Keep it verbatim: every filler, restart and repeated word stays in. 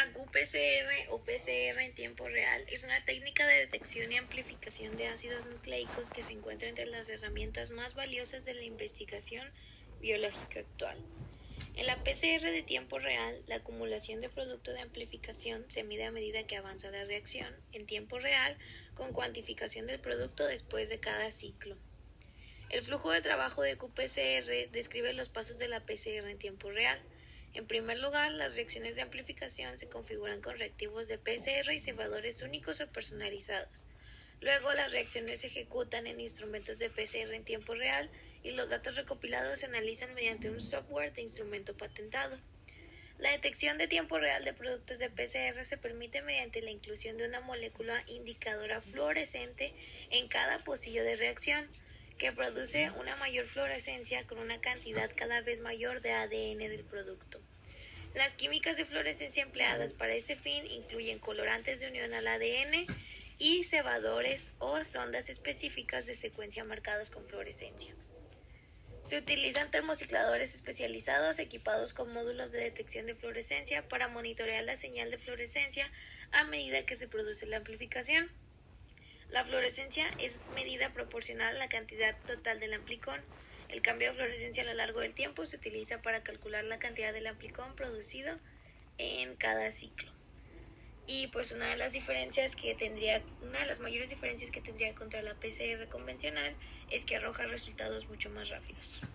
La Q P C R o P C R en tiempo real es una técnica de detección y amplificación de ácidos nucleicos que se encuentra entre las herramientas más valiosas de la investigación biológica actual. En la P C R de tiempo real, la acumulación de producto de amplificación se mide a medida que avanza la reacción en tiempo real con cuantificación del producto después de cada ciclo. El flujo de trabajo de Q P C R describe los pasos de la P C R en tiempo real. En primer lugar, las reacciones de amplificación se configuran con reactivos de P C R y cebadores únicos o personalizados. Luego, las reacciones se ejecutan en instrumentos de P C R en tiempo real y los datos recopilados se analizan mediante un software de instrumento patentado. La detección de tiempo real de productos de P C R se permite mediante la inclusión de una molécula indicadora fluorescente en cada pocillo de reacción, que produce una mayor fluorescencia con una cantidad cada vez mayor de A D N del producto. Las químicas de fluorescencia empleadas para este fin incluyen colorantes de unión al A D N y cebadores o sondas específicas de secuencia marcados con fluorescencia. Se utilizan termocicladores especializados equipados con módulos de detección de fluorescencia para monitorear la señal de fluorescencia a medida que se produce la amplificación. La fluorescencia es medida proporcional a la cantidad total del amplicón. El cambio de fluorescencia a lo largo del tiempo se utiliza para calcular la cantidad del amplicón producido en cada ciclo. Y pues una de las diferencias que tendría, una de las mayores diferencias que tendría contra la P C R convencional es que arroja resultados mucho más rápidos.